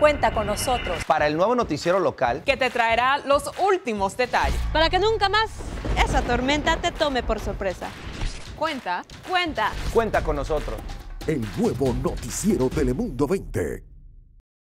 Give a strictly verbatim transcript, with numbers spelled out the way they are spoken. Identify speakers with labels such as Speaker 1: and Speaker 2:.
Speaker 1: Cuenta con nosotros
Speaker 2: para el nuevo noticiero local
Speaker 3: que te traerá los últimos detalles.
Speaker 4: Para que nunca más esa tormenta te tome por sorpresa.
Speaker 3: Cuenta.
Speaker 4: Cuenta.
Speaker 2: Cuenta con nosotros.
Speaker 5: El nuevo noticiero Telemundo veinte.